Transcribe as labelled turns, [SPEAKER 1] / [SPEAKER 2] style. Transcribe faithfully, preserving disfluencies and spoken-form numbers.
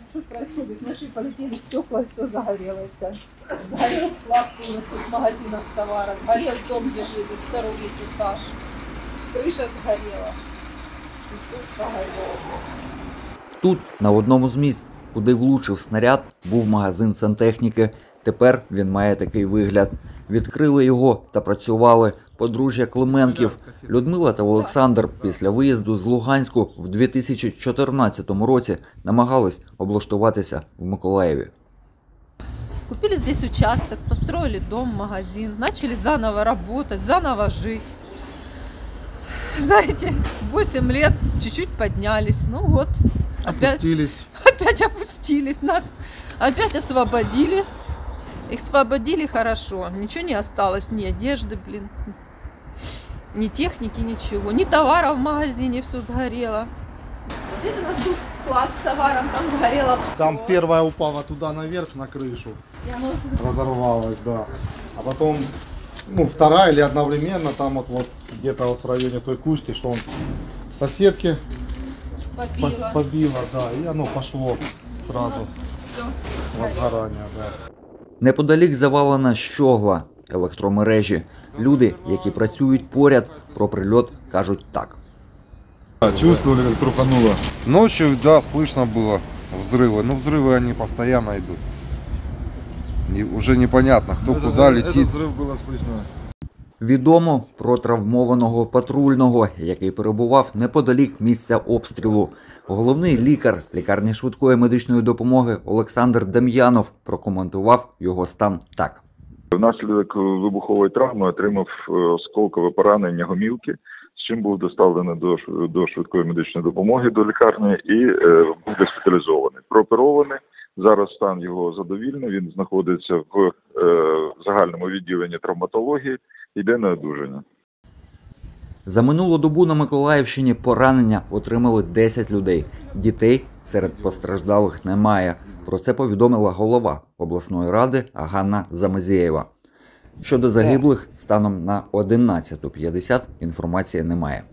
[SPEAKER 1] Что происходит? Ночью полетели стекла, и все загорелось. Сгорел склад полностью с магазина, с товара. Сгорел дом, где живет, второй весь этаж. Крыша сгорела. И все погорело.
[SPEAKER 2] Тут, на одному з місць, куди влучив снаряд, був магазин сантехніки. Тепер він має такий вигляд. Відкрили його та працювали подружжя Клименків. Людмила та Олександр після виїзду з Луганську в дві тисячі чотирнадцятому році намагались облаштуватися в Миколаєві.
[SPEAKER 1] Купили здесь участок, построили дом, магазин, начали заново работать, заново жить. За эти восемь лет чуть-чуть поднялись. Ну вот, опять
[SPEAKER 3] Опустились.
[SPEAKER 1] опять опустились, нас опять освободили. Их освободили хорошо, ничего не осталось, ни одежды, блин, ни техники, ничего, ни товара в магазине, все сгорело. Здесь у нас был склад с товаром, там сгорело все.
[SPEAKER 3] Там первая упала туда наверх, на крышу,
[SPEAKER 1] И оно
[SPEAKER 3] разорвалась, да. А потом, ну, вторая или одновременно, там вот, вот где-то вот в районе той кучки, что он соседки
[SPEAKER 1] побило.
[SPEAKER 3] по- побило, да, и оно пошло сразу
[SPEAKER 1] Всё.
[SPEAKER 3] возгорание, да.
[SPEAKER 2] Неподалік завалена щогла електромережі. Люди, які працюють поряд, про прильот кажуть так.
[SPEAKER 4] Чувствовали, как трухануло. Ночью, да, слышно было взрывы. Но взрывы они постоянно идут. И уже непонятно, кто
[SPEAKER 5] Этот-
[SPEAKER 4] куда
[SPEAKER 5] этот
[SPEAKER 4] летит.
[SPEAKER 5] взрыв было слышно.
[SPEAKER 2] Відомо про травмованого патрульного, який перебував неподалік місця обстрілу. Головний лікар лікарні швидкої медичної допомоги Олександр Дем'янов прокоментував його стан так.
[SPEAKER 6] Внаслідок вибухової травми отримав осколкове поранення гомілки, з чим був доставлений до, до швидкої медичної допомоги до лікарні і е, був госпіталізований. Прооперований. Зараз стан його задовільний, він знаходиться в е, загальному відділенні травматології, йде на одужання.
[SPEAKER 2] За минулу добу на Миколаївщині поранення отримали десять людей. Дітей серед постраждалих немає. Про це повідомила голова обласної ради Ганна Замазєєва. Щодо загиблих, станом на одинадцяту п'ятдесят інформації немає.